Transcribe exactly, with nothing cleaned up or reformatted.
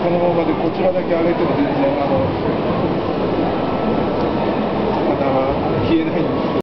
このままでこちらだけ上げても全然あのまた消えないんですけど。